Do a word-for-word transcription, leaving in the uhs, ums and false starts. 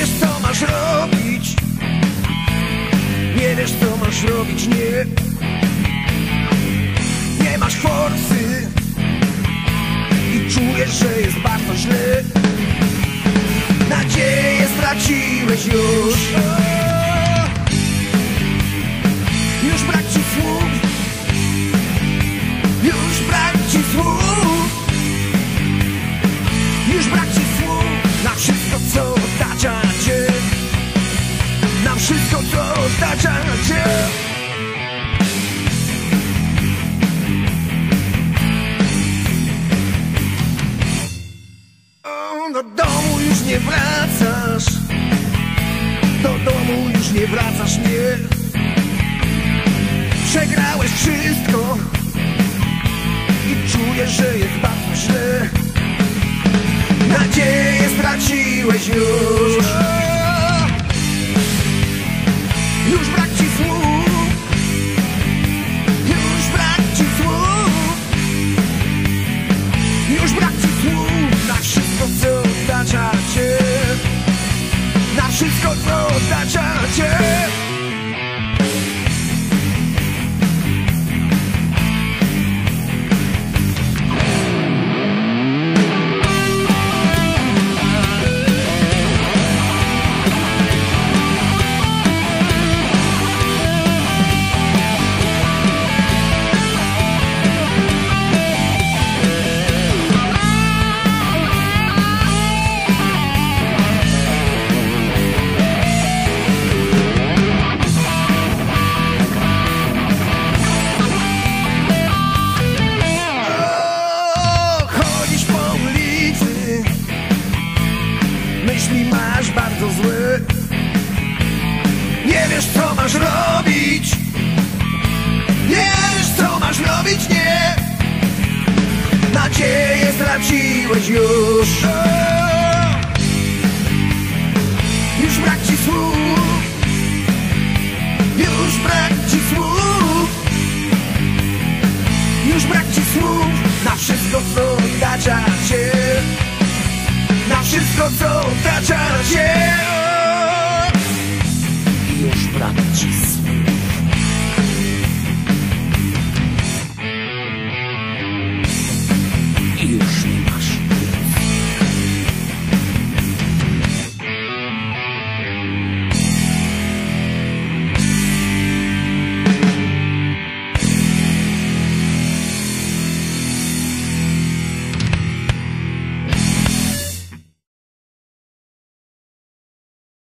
wiesz co masz robić, nie wiesz co masz robić, nie. Nie masz forsy i czujesz, że jest bardzo źle. Nadzieję straciłeś już. Już brak ci słów, już brak ci słów, już brak ci słów na wszystko co otacza cię, na wszystko co otacza cię. Do domu już nie wracasz, do domu już nie wracasz, nie. Przegrałeś wszystko i czujesz, że jest bardzo źle. Nadzieję straciłeś już. Już brak ci słów, już brak ci słów, już brak ci słów na wszystko co otacza cię, na wszystko co otacza cię. Myśli masz bardzo złe, nie wiesz co masz robić, nie wiesz co masz robić, nie. Nadzieję straciłeś już. Już brak ci słów, już brak ci słów, już brak ci słów na wszystko co otacza cię, na wszystko co otacza cię.